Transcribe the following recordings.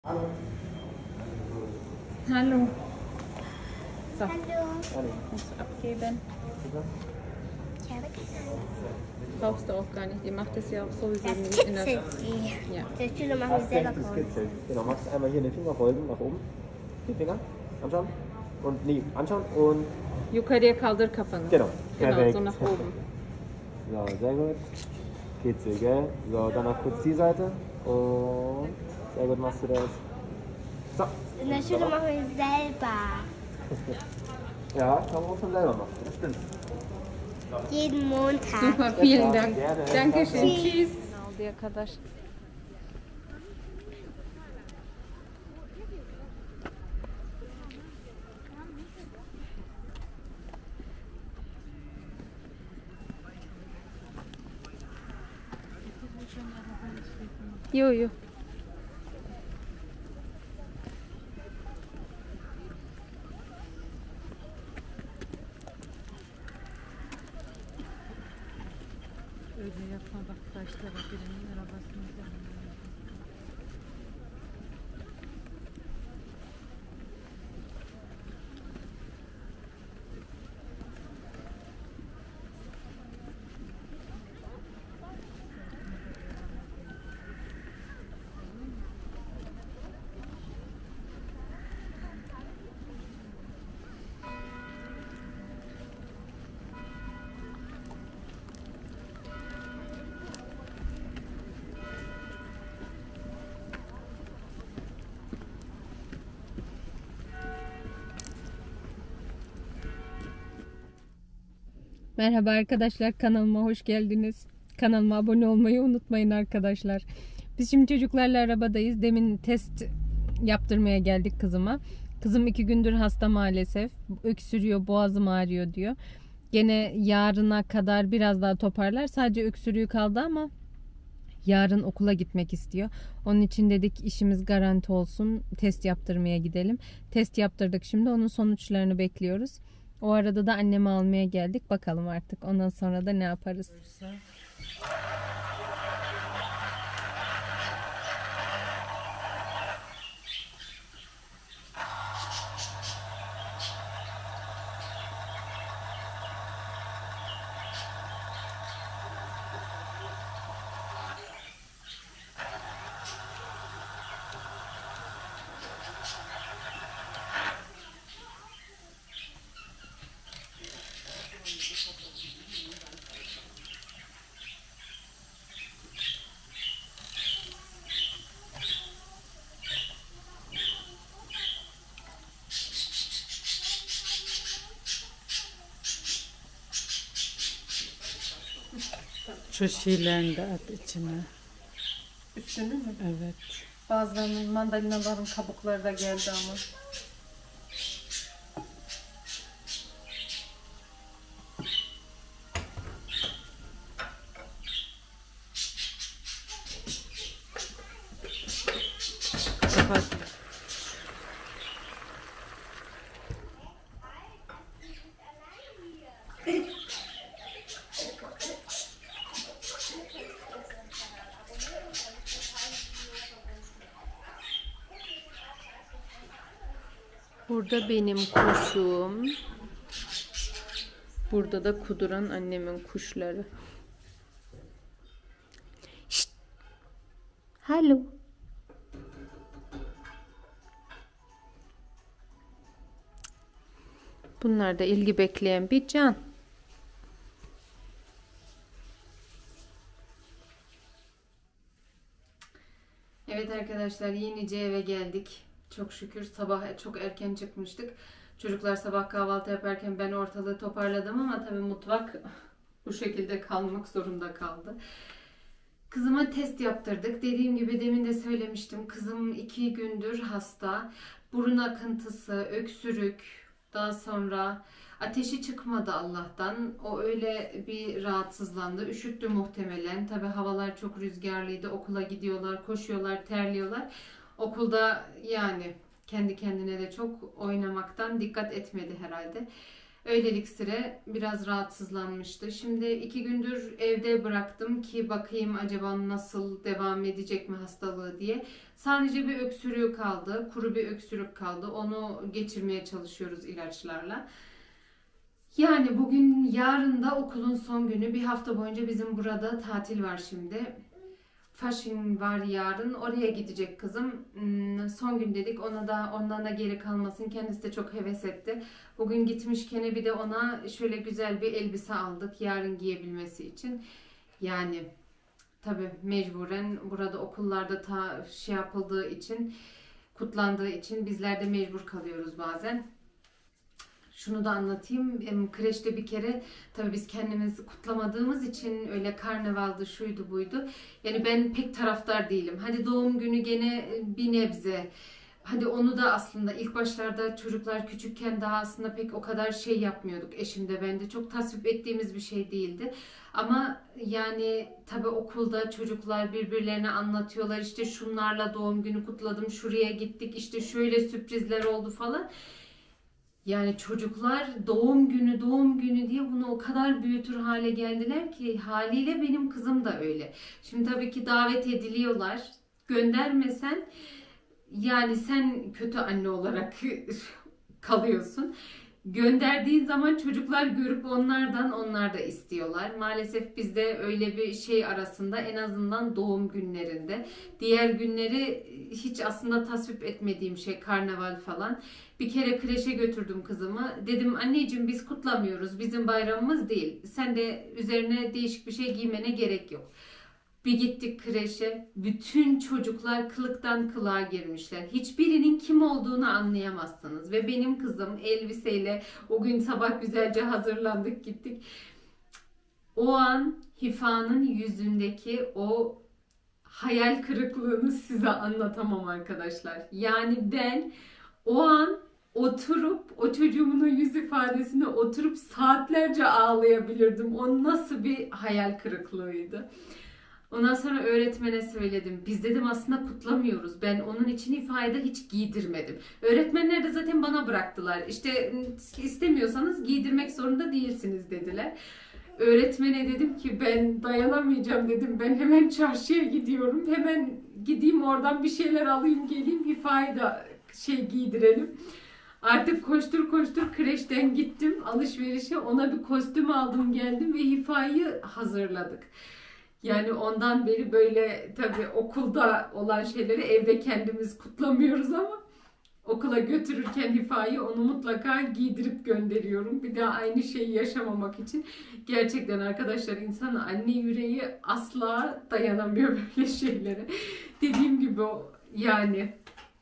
Hallo. So, Hallo. musst du abgeben. Ich habe keine. Brauchst du auch gar nicht. Ihr macht das ja auch sowieso Das nicht in der. kitzelt sie. Ja. Der Schüler machen wir selber Das kauen. kitzelt. Genau, machst einmal hier den Finger beugen nach oben. Die Finger anschauen. Und nee, anschauen und Yukarıya kaldır kafanı. genau. Genau, Perfekt. so nach oben. So, sehr gut. Kitzel, gell? So, dann noch kurz die Seite. Und sehr gut machst du das. So. In der Schule machen wir selber. Ja, kann man auch schon selber machen. Das stimmt. Jeden Montag. Super, vielen Dank. Gerne. Dankeschön. Tschüss. Tschüss. Aldı arkadaş. Yo yo. Öyle yapma bak taşlara birinin arabasını üzerine. Merhaba arkadaşlar, kanalıma hoş geldiniz. Kanalıma abone olmayı unutmayın arkadaşlar. Biz şimdi çocuklarla arabadayız. Demin test yaptırmaya geldik kızıma. Kızım 2 gündür hasta maalesef. Öksürüyor, boğazım ağrıyor diyor. Gene yarına kadar biraz daha toparlar. Sadece öksürüğü kaldı ama yarın okula gitmek istiyor. Onun için dedik işimiz garanti olsun. Test yaptırmaya gidelim. Test yaptırdık, şimdi onun sonuçlarını bekliyoruz. O arada da annemi almaya geldik. Bakalım artık ondan sonra da ne yaparız. Şu şeylerini de at içine. Üstünü mü? Evet. Bazılarının mandalinaların kabukları da geldi ama. Kapat. Burada benim kuşum. Burada da kuduran annemin kuşları. Şşt. Hello. Bunlar da ilgi bekleyen bir can. Evet arkadaşlar, yenice eve geldik. Çok şükür sabah çok erken çıkmıştık. Çocuklar sabah kahvaltı yaparken ben ortalığı toparladım ama tabii mutfak bu şekilde kalmak zorunda kaldı. Kızıma test yaptırdık. Dediğim gibi demin de söylemiştim. Kızım 2 gündür hasta. Burun akıntısı, öksürük, daha sonra ateşi çıkmadı Allah'tan. O öyle bir rahatsızlandı. Üşüttü muhtemelen. Tabii havalar çok rüzgarlıydı. Okula gidiyorlar, koşuyorlar, terliyorlar. Okulda yani kendi kendine de çok oynamaktan dikkat etmedi herhalde. Öylelik süre biraz rahatsızlanmıştı. Şimdi 2 gündür evde bıraktım ki bakayım acaba nasıl devam edecek mi hastalığı diye. Sadece bir öksürüğü kaldı. Kuru bir öksürük kaldı. Onu geçirmeye çalışıyoruz ilaçlarla. Yani bugün, yarın da okulun son günü. Bir hafta boyunca bizim burada tatil var şimdi. Fasching var yarın. Oraya gidecek kızım. Son gün dedik. Ondan da geri kalmasın. Kendisi de çok heves etti. Bugün gitmişken bir de ona şöyle güzel bir elbise aldık. Yarın giyebilmesi için. Yani tabii mecburen burada okullarda şey yapıldığı için, kutlandığı için bizler de mecbur kalıyoruz bazen. Şunu da anlatayım. Kreşte bir kere tabii biz kendimiz kutlamadığımız için öyle karnavaldı, şuydu buydu. Yani ben pek taraftar değilim. Hadi doğum günü gene bir nebze. Hadi onu da aslında ilk başlarda çocuklar küçükken daha aslında pek o kadar şey yapmıyorduk. Eşim de ben de çok tasvip ettiğimiz bir şey değildi. Ama yani tabii okulda çocuklar birbirlerine anlatıyorlar. İşte şunlarla doğum günü kutladım, şuraya gittik, işte şöyle sürprizler oldu falan. Yani çocuklar doğum günü diye bunu o kadar büyütür hale geldiler ki haliyle benim kızım da öyle. Şimdi tabii ki davet ediliyorlar. Göndermesen yani sen kötü anne olarak kalıyorsun. Gönderdiğin zaman çocuklar görüp onlar da istiyorlar. Maalesef bizde öyle bir şey arasında, en azından doğum günlerinde. Diğer günleri hiç aslında tasvip etmediğim şey, karnaval falan. Bir kere kreşe götürdüm kızımı. Dedim anneciğim biz kutlamıyoruz. Bizim bayramımız değil. Sen de üzerine değişik bir şey giymene gerek yok. Bir gittik kreşe. Bütün çocuklar kılıktan kılığa girmişler. Hiçbirinin kim olduğunu anlayamazsınız. Ve benim kızım elbiseyle o gün sabah güzelce hazırlandık gittik. O an Hifa'nın yüzündeki o hayal kırıklığını size anlatamam arkadaşlar. Yani ben o an oturup o çocuğumun o yüz ifadesine oturup saatlerce ağlayabilirdim. O nasıl bir hayal kırıklığıydı. Ondan sonra öğretmene söyledim. Biz dedim aslında kutlamıyoruz. Ben onun için Hifa'yı hiç giydirmedim. Öğretmenler de zaten bana bıraktılar. İşte istemiyorsanız giydirmek zorunda değilsiniz dediler. Öğretmene dedim ki ben dayanamayacağım dedim. Ben hemen çarşıya gidiyorum. Hemen gideyim oradan bir şeyler alayım geleyim. Hifa'yı da giydirelim. Artık koştur kreşten gittim alışverişe. Ona bir kostüm aldım geldim ve Hifa'yı hazırladık. Yani ondan beri böyle tabii okulda olan şeyleri evde kendimiz kutlamıyoruz ama okula götürürken Hifa'yı onu mutlaka giydirip gönderiyorum. Bir daha aynı şeyi yaşamamak için. Gerçekten arkadaşlar insanın anne yüreği asla dayanamıyor böyle şeylere. Dediğim gibi yani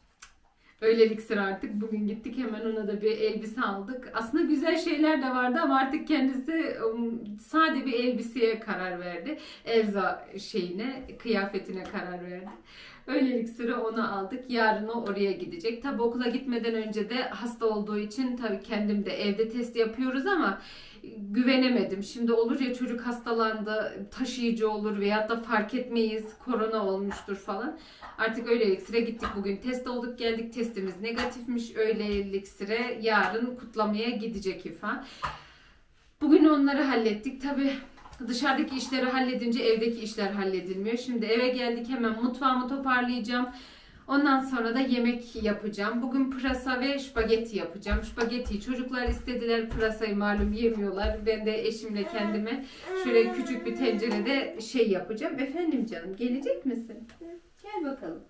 öylelik sıra artık. Bugün gittik hemen ona da bir elbise aldık. Aslında güzel şeyler de vardı ama artık kendisi sade bir elbiseye karar verdi. Elsa kıyafetine karar verdi. Öylelik sıra onu aldık. Yarın o oraya gidecek. Tabi okula gitmeden önce de hasta olduğu için tabi kendim de evde test yapıyoruz ama güvenemedim. Şimdi olur ya çocuk hastalandı, taşıyıcı olur veyahut da fark etmeyiz, korona olmuştur falan. Artık öylelik sıra gittik bugün. Test olduk geldik, testimiz negatifmiş. Öylelik sıra yarın kutlamaya gidecek Hifa. Bugün onları hallettik. Tabi dışarıdaki işleri halledince evdeki işler halledilmiyor. Şimdi eve geldik, hemen mutfağımı toparlayacağım. Ondan sonra da yemek yapacağım. Bugün pırasa ve spagetti yapacağım. Spagettiyi çocuklar istediler. Pırasayı malum yemiyorlar. Ben de eşimle kendime şöyle küçük bir tencerede yapacağım. Efendim canım, gelecek misin? Gel bakalım.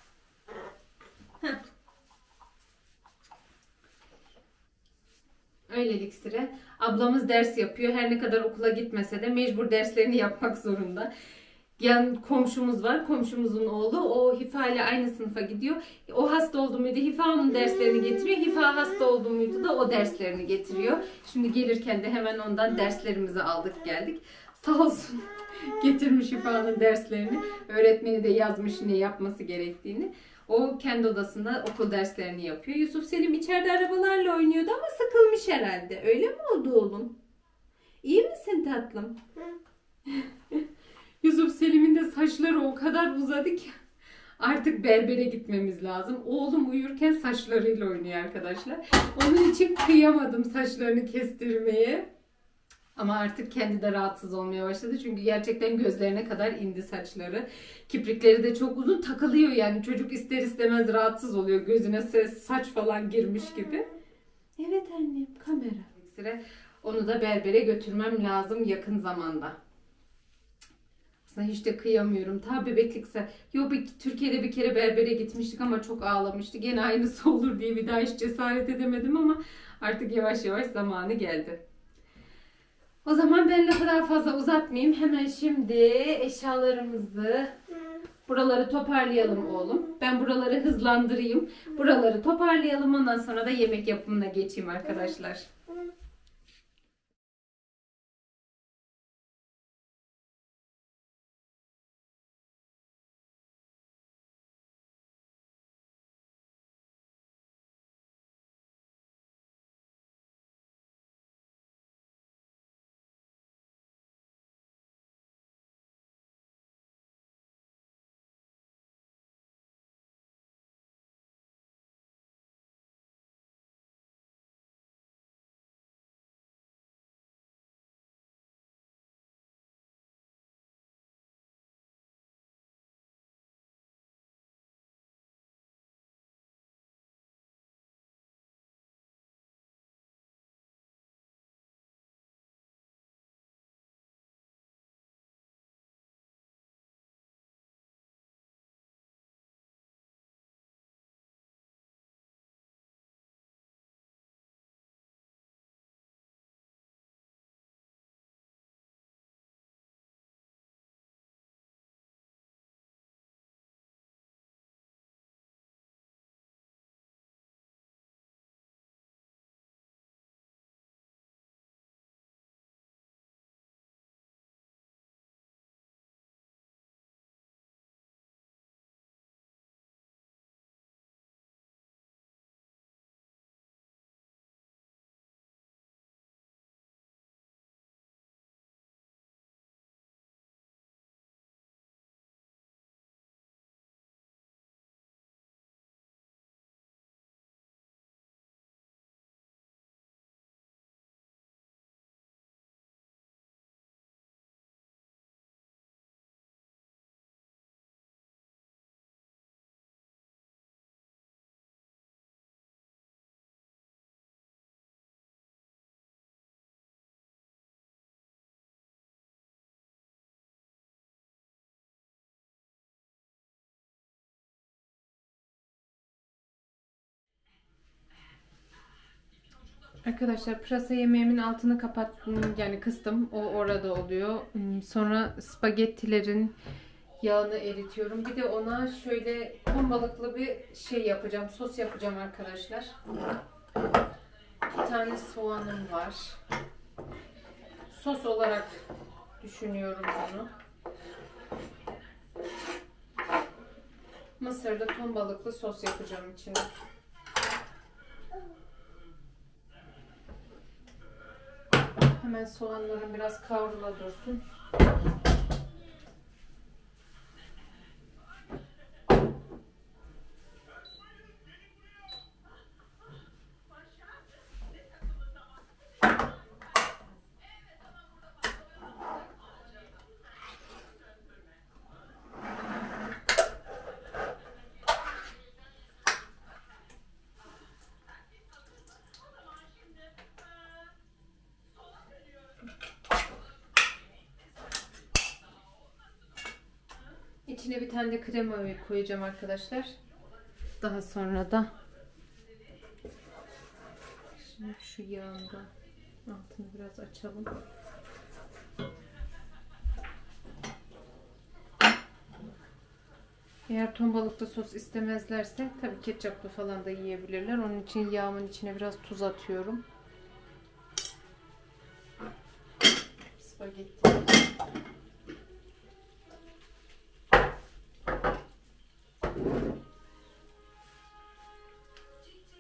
Heh. Öylelik sıra. Ablamız ders yapıyor. Her ne kadar okula gitmese de mecbur derslerini yapmak zorunda. Yan komşumuz var. Komşumuzun oğlu. O Hifa ile aynı sınıfa gidiyor. O hasta oldu muydu Hifa onun derslerini getiriyor. Hifa hasta oldu muydu da o derslerini getiriyor. Şimdi gelirken de hemen ondan derslerimizi aldık geldik. Sağ olsun getirmiş Hifa'nın derslerini. Öğretmeni de yazmış ne yapması gerektiğini. O kendi odasında okul derslerini yapıyor. Yusuf Selim içeride arabalarla oynuyordu ama sıkılmış herhalde. Öyle mi oldu oğlum? İyi misin tatlım? Yusuf Selim'in de saçları o kadar uzadı ki Artık berbere gitmemiz lazım. Oğlum uyurken saçlarıyla oynuyor arkadaşlar. Onun için kıyamadım saçlarını kestirmeye. Ama artık kendi de rahatsız olmaya başladı. Çünkü gerçekten gözlerine kadar indi saçları. Kiprikleri de çok uzun takılıyor yani. Çocuk ister istemez rahatsız oluyor. Gözüne saç falan girmiş gibi. Evet annem, kamera. Onu da berbere götürmem lazım yakın zamanda. Aslında hiç de kıyamıyorum. Ta bebeklikse. Türkiye'de bir kere berbere gitmiştik ama çok ağlamıştı. Gene aynısı olur diye bir daha hiç cesaret edemedim ama artık yavaş yavaş zamanı geldi. O zaman ben lafı daha fazla uzatmayayım. Hemen şimdi eşyalarımızı, buraları toparlayalım oğlum. Ben buraları hızlandırayım. Buraları toparlayalım. Ondan sonra da yemek yapımına geçeyim arkadaşlar. Arkadaşlar pırasa yemeğimin altını kapattım, yani kıstım, o orada oluyor. Sonra spagettilerin yağını eritiyorum. Bir de ona şöyle ton balıklı bir şey yapacağım, sos yapacağım arkadaşlar. Bir tane soğanım var. Sos olarak düşünüyorum bunu. Mısırlı ton balıklı sos yapacağım içine. Hemen soğanlarım biraz kavrula dursun. İçine bir tane de krema koyacağım arkadaşlar. Daha sonra da şimdi şu yağında altını biraz açalım. Eğer ton balıklı sos istemezlerse tabii ketçaplı falan da yiyebilirler. Onun için yağımın içine biraz tuz atıyorum. Spagetti.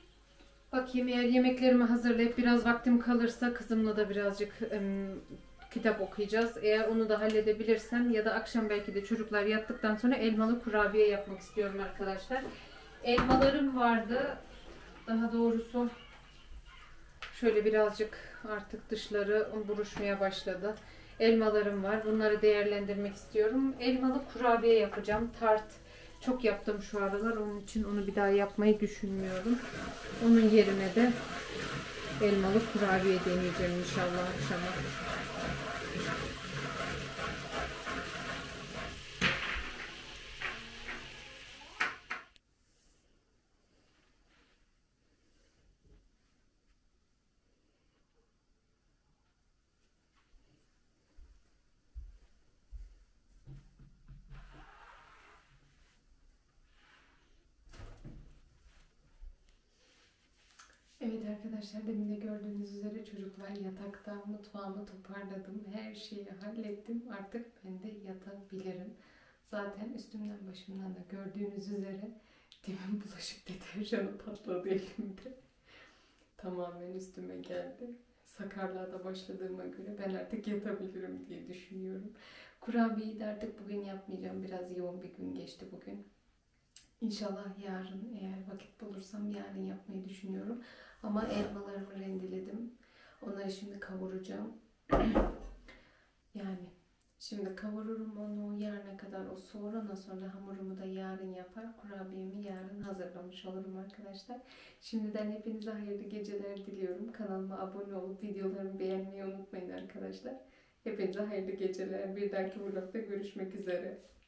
Bakayım, eğer yemeklerimi hazırlayıp biraz vaktim kalırsa kızımla da birazcık kitap okuyacağız. Eğer onu da halledebilirsem ya da akşam belki de çocuklar yattıktan sonra elmalı kurabiye yapmak istiyorum arkadaşlar. Elmalarım vardı. Daha doğrusu şöyle birazcık artık dışları buruşmaya başladı. Elmalarım var. Bunları değerlendirmek istiyorum. Elmalı kurabiye yapacağım. Tart çok yaptım şu aralar. Onun için onu bir daha yapmayı düşünmüyorum. Onun yerine de elmalı kurabiye deneyeceğim inşallah akşama. Evet arkadaşlar, demin de gördüğünüz üzere çocuklar yatakta, mutfağımı toparladım, her şeyi hallettim. Artık ben de yatabilirim. Zaten üstümden başımdan da gördüğünüz üzere demin bulaşık deterjanı patladı elimde. Tamamen üstüme geldi. Sakarlığa da başladığıma göre ben artık yatabilirim diye düşünüyorum. Kurabiyeyi de artık bugün yapmayacağım. Biraz yoğun bir gün geçti bugün. İnşallah yarın eğer vakit bulursam yarın yapmayı düşünüyorum. Ama elmalarımı rendeledim. Onları şimdi kavuracağım. Yani şimdi kavururum onu yarına kadar o soğurana sonra hamurumu da yarın yapar. Kurabiyemi yarın hazırlamış olurum arkadaşlar. Şimdiden hepinize hayırlı geceler diliyorum. Kanalıma abone olup videolarımı beğenmeyi unutmayın arkadaşlar. Hepinize hayırlı geceler. Bir dahaki vlogda görüşmek üzere.